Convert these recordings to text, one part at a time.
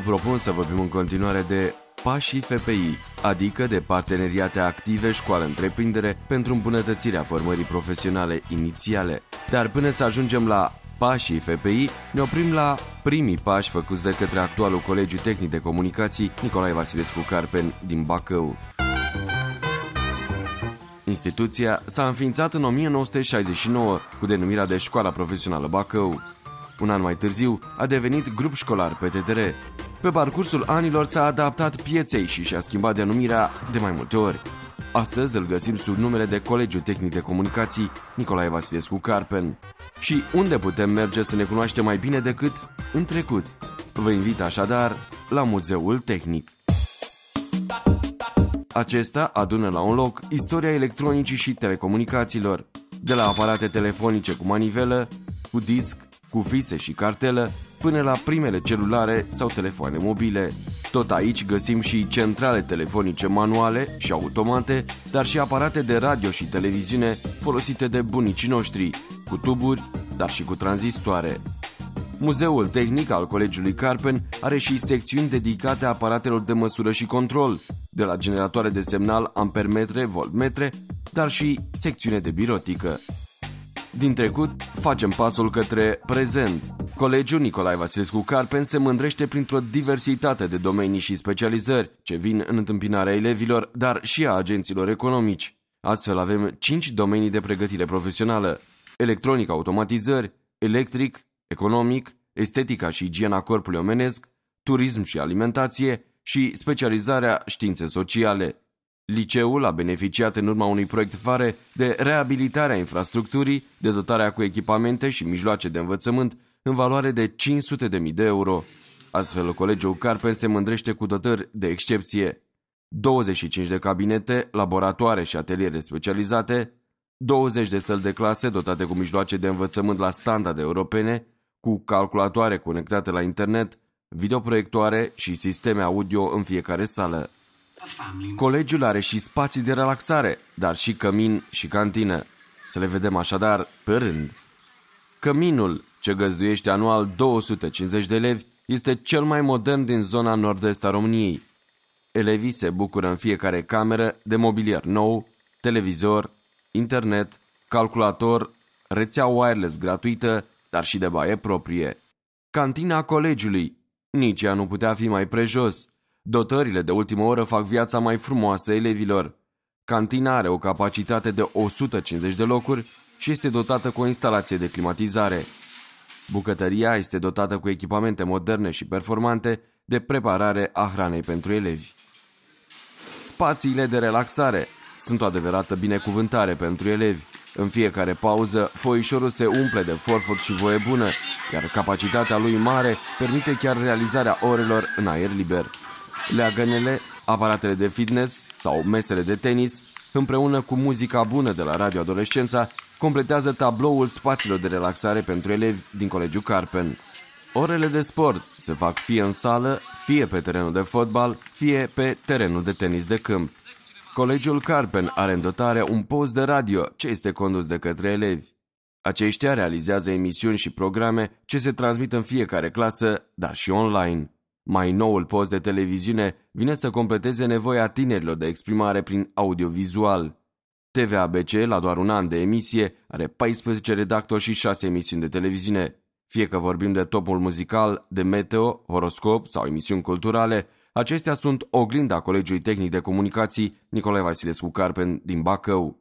propun să vorbim în continuare de pașii FPI, adică de parteneriate active școală-întreprindere pentru îmbunătățirea formării profesionale inițiale. Dar până să ajungem la pașii FPI, ne oprim la primii pași făcuți de către actualul Colegiu Tehnic de Comunicații Nicolae Vasilescu Carpen din Bacău. Instituția s-a înființat în 1969 cu denumirea de Școala Profesională Bacău. Un an mai târziu a devenit grup școlar PTTR. Pe parcursul anilor s-a adaptat pieței și și-a schimbat denumirea de mai multe ori. Astăzi îl găsim sub numele de Colegiu Tehnic de Comunicații Nicolae Vasilescu Carpen. Și unde putem merge să ne cunoaștem mai bine decât în trecut? Vă invit așadar la Muzeul Tehnic. Acesta adună la un loc istoria electronicii și telecomunicațiilor, de la aparate telefonice cu manivelă, cu disc, cu vise și cartelă, până la primele celulare sau telefoane mobile. Tot aici găsim și centrale telefonice manuale și automate, dar și aparate de radio și televiziune folosite de bunicii noștri, cu tuburi, dar și cu tranzistoare. Muzeul Tehnic al Colegiului Carpen are și secțiuni dedicate aparatelor de măsură și control, de la generatoare de semnal ampermetre, voltmetre, dar și secțiune de birotică. Din trecut, facem pasul către prezent. Colegiul Nicolae Vasilescu Carpen se mândrește printr-o diversitate de domenii și specializări ce vin în întâmpinarea elevilor, dar și a agenților economici. Astfel avem 5 domenii de pregătire profesională: electronic, automatizări, electric, economic, estetica și igiena corpului omenesc, turism și alimentație și specializarea științe sociale. Liceul a beneficiat în urma unui proiect fare de reabilitarea infrastructurii, de dotarea cu echipamente și mijloace de învățământ în valoare de 500.000 de euro. Astfel, Colegiul Carpen se mândrește cu dotări de excepție: 25 de cabinete, laboratoare și ateliere specializate, 20 de săli de clase dotate cu mijloace de învățământ la standarde europene, cu calculatoare conectate la internet, videoproiectoare și sisteme audio în fiecare sală. Colegiul are și spații de relaxare, dar și cămin și cantină. Să le vedem așadar pe rând. Căminul, ce găzduiește anual 250 de elevi, este cel mai modern din zona nord-est a României. Elevii se bucură în fiecare cameră de mobilier nou, televizor, internet, calculator, rețea wireless gratuită, dar și de baie proprie. Cantina colegiului, nici ea nu putea fi mai prejos. Dotările de ultimă oră fac viața mai frumoasă elevilor. Cantina are o capacitate de 150 de locuri și este dotată cu o instalație de climatizare. Bucătăria este dotată cu echipamente moderne și performante de preparare a hranei pentru elevi. Spațiile de relaxare sunt o adevărată binecuvântare pentru elevi. În fiecare pauză, foișorul se umple de forfot și voie bună, iar capacitatea lui mare permite chiar realizarea orelor în aer liber. Leagănele, aparatele de fitness sau mesele de tenis, împreună cu muzica bună de la Radio Adolescența, completează tabloul spațiilor de relaxare pentru elevi din Colegiul Carpen. Orele de sport se fac fie în sală, fie pe terenul de fotbal, fie pe terenul de tenis de câmp. Colegiul Carpen are în dotare un post de radio ce este condus de către elevi. Aceștia realizează emisiuni și programe ce se transmit în fiecare clasă, dar și online. Mai noul post de televiziune vine să completeze nevoia tinerilor de exprimare prin audiovizual. TVABC, la doar un an de emisie, are 14 redactori și 6 emisiuni de televiziune. Fie că vorbim de topul muzical, de meteo, horoscop sau emisiuni culturale, acestea sunt oglinda Colegiului Tehnic de Comunicații Nicolae Vasilescu Carpen din Bacău.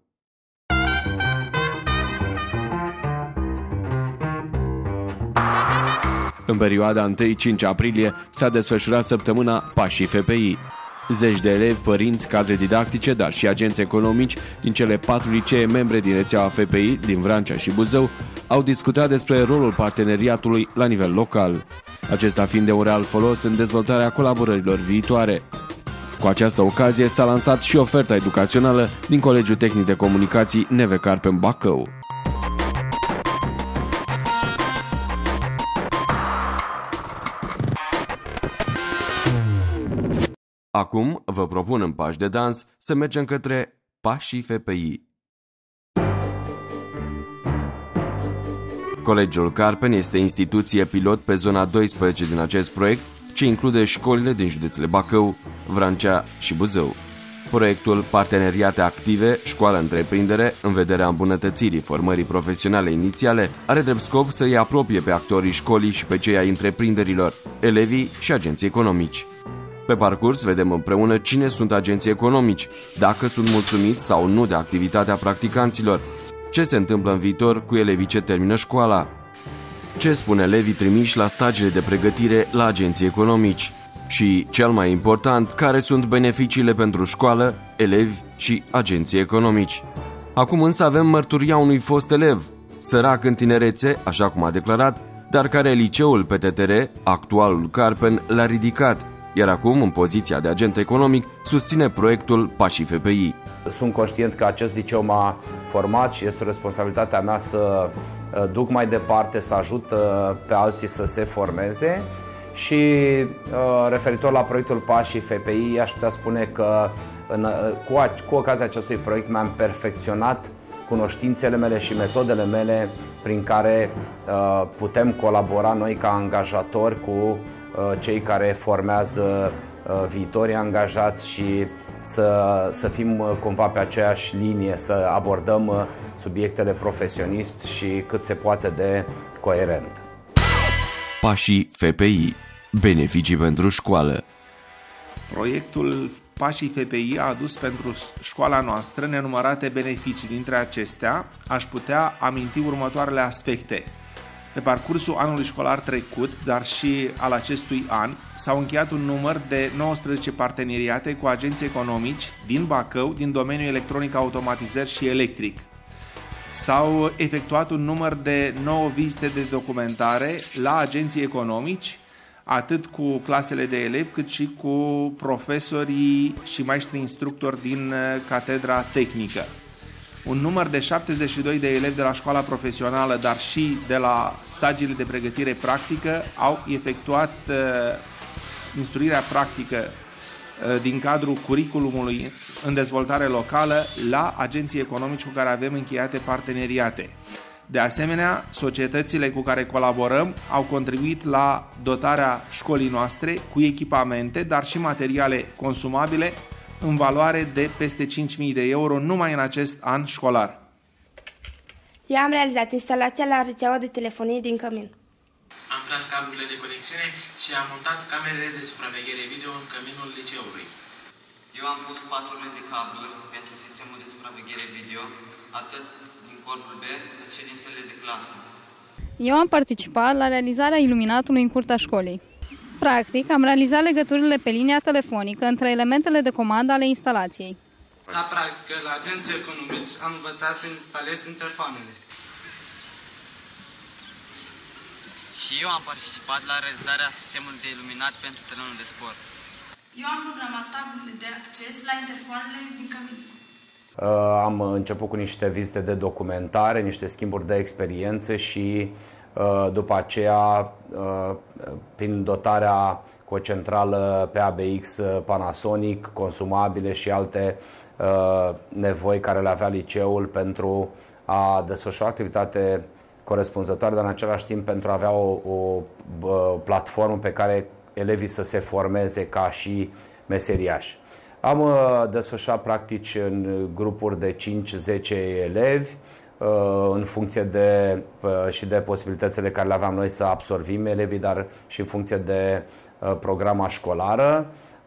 În perioada 1-5 aprilie s-a desfășurat săptămâna Pașii FPI. Zeci de elevi, părinți, cadre didactice, dar și agenți economici din cele 4 licee membre din rețeaua FPI din Vrancea și Buzău au discutat despre rolul parteneriatului la nivel local, acesta fiind de un real folos în dezvoltarea colaborărilor viitoare. Cu această ocazie s-a lansat și oferta educațională din Colegiul Tehnic de Comunicații Neve Carpen Bacău. Acum vă propun în pași de dans să mergem către pașii FPI. Colegiul Carpen este instituție pilot pe zona 12 din acest proiect ce include școlile din județele Bacău, Vrancea și Buzău. Proiectul Parteneriate Active, Școală-Întreprindere, în vederea îmbunătățirii formării profesionale inițiale, are drept scop să îi apropie pe actorii școlii și pe cei ai întreprinderilor, elevii și agenții economici. Pe parcurs vedem împreună cine sunt agenții economici, dacă sunt mulțumiți sau nu de activitatea practicanților, ce se întâmplă în viitor cu elevii ce termină școala, ce spun elevii trimiși la stagiile de pregătire la agenții economici și, cel mai important, care sunt beneficiile pentru școală, elevi și agenții economici. Acum însă avem mărturia unui fost elev, sărac în tinerețe, așa cum a declarat, dar care liceul PTTR, actualul Carpen, l-a ridicat, iar acum, în poziția de agent economic, susține proiectul Pașii FPI. Sunt conștient că acest liceu m-a format și este o responsabilitatea mea să duc mai departe, să ajut pe alții să se formeze și referitor la proiectul Pașii FPI, aș putea spune că cu ocazia acestui proiect mi-am perfecționat cunoștințele mele și metodele mele prin care putem colabora noi ca angajatori cu cei care formează viitorii angajați și să fim cumva pe aceeași linie, să abordăm subiectele profesionist și cât se poate de coerent. Pașii FPI. Beneficii pentru școală. Proiectul Pașii FPI a adus pentru școala noastră nenumărate beneficii. Dintre acestea, aș putea aminti următoarele aspecte. Pe parcursul anului școlar trecut, dar și al acestui an, s-au încheiat un număr de 19 parteneriate cu agenții economici din Bacău, din domeniul electronic, automatizări și electric. S-au efectuat un număr de 9 vizite de documentare la agenții economici, atât cu clasele de elevi, cât și cu profesorii și maestri instructori din catedra tehnică. Un număr de 72 de elevi de la școala profesională, dar și de la stagiile de pregătire practică, au efectuat instruirea practică din cadrul curiculumului în dezvoltare locală la agenții economici cu care avem încheiate parteneriate. De asemenea, societățile cu care colaborăm au contribuit la dotarea școlii noastre cu echipamente, dar și materiale consumabile în valoare de peste 5.000 de euro numai în acest an școlar. Eu am realizat instalația la rețeaua de telefonie din cămin. Am tras cablurile de conexiune și am montat camerele de supraveghere video în căminul liceului. Eu am pus paturile de cabluri pentru sistemul de supraveghere video, atât din corpul B, cât și din sălile de clasă. Eu am participat la realizarea iluminatului în curtea școlii. Practic, am realizat legăturile pe linia telefonică între elementele de comandă ale instalației. La practică, la agenții economici, am învățat să instalez interfoanele. Și eu am participat la realizarea sistemului de iluminat pentru terenul de sport. Eu am programat taburile de acces la interfoanele din cămin. Am început cu niște vizite de documentare, niște schimburi de experiențe și după aceea, prin dotarea cu o centrală PABX Panasonic, consumabile și alte nevoi care le avea liceul pentru a desfășura activitate corespunzătoare, dar în același timp pentru a avea o platformă pe care elevii să se formeze ca și meseriași. Am desfășurat practici în grupuri de 5-10 elevi, în funcție și de posibilitățile care le aveam noi să absorbim elevii, dar și în funcție de programa școlară.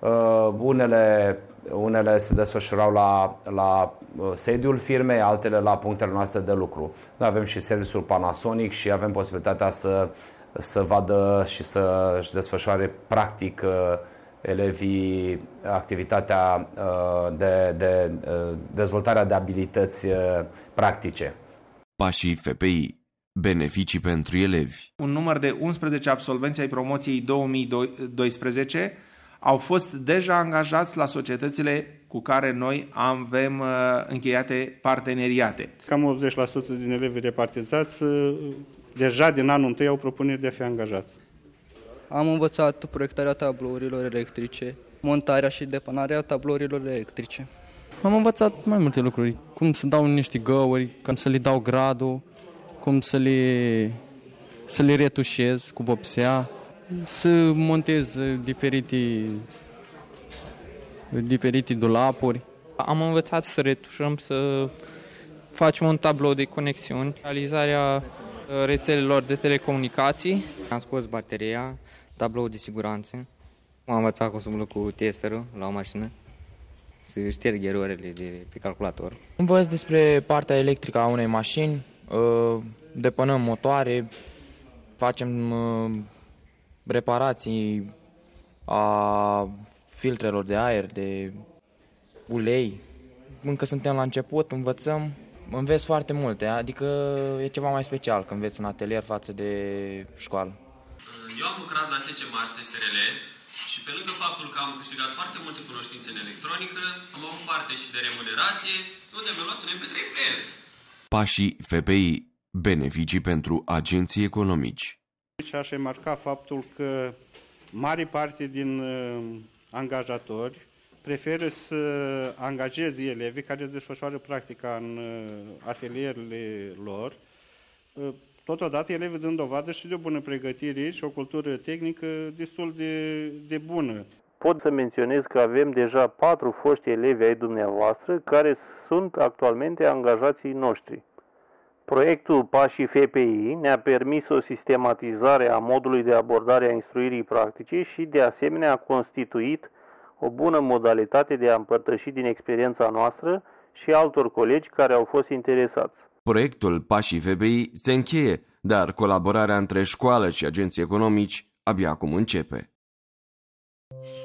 Unele se desfășurau la sediul firmei, altele la punctele noastre de lucru. Noi avem și serviciul Panasonic și avem posibilitatea să vadă și să-și desfășoare practic elevii activitatea de dezvoltarea de abilități practice. Pașii FPI. Beneficii pentru elevi. Un număr de 11 absolvenți ai promoției 2012 au fost deja angajați la societățile cu care noi avem încheiate parteneriate. Cam 80% din elevii repartizați deja din anul întâi au propuneri de a fi angajați. Am învățat proiectarea tablourilor electrice, montarea și depanarea tablourilor electrice. Am învățat mai multe lucruri, cum să dau niște găuri, cum să le dau gradul, cum să le retușez cu vopsea. să montez diferite dulapuri. Am învățat să retușăm, să facem un tablou de conexiuni, realizarea rețelelor de telecomunicații. Am scos bateria, tablou de siguranță. M-am învățat cum să umblă cu testerul la o mașină, să șterg erorile de pe calculator. Învăț despre partea electrică a unei mașini, depănăm motoare, facem reparații a filtrelor de aer, de ulei. Încă suntem la început, înveți foarte multe, adică e ceva mai special când înveți în atelier față de școală. Eu am lucrat la SC Marte SRL și pe lângă faptul că am câștigat foarte multe cunoștințe în electronică, am avut parte și de remunerație, unde mi-am luat un MP3 player. Pașii FPI. Beneficii pentru agenții economici. Și aș remarca faptul că mare parte din angajatori preferă să angajeze elevii care desfășoară practica în atelierele lor. Totodată, elevii dând dovadă și de o bună pregătire și o cultură tehnică destul de bună. Pot să menționez că avem deja 4 foști elevi ai dumneavoastră care sunt actualmente angajații noștri. Proiectul Pașii FPI ne-a permis o sistematizare a modului de abordare a instruirii practice și, de asemenea, a constituit o bună modalitate de a împărtăși din experiența noastră și altor colegi care au fost interesați. Proiectul Pașii FPI se încheie, dar colaborarea între școală și agenții economici abia acum începe.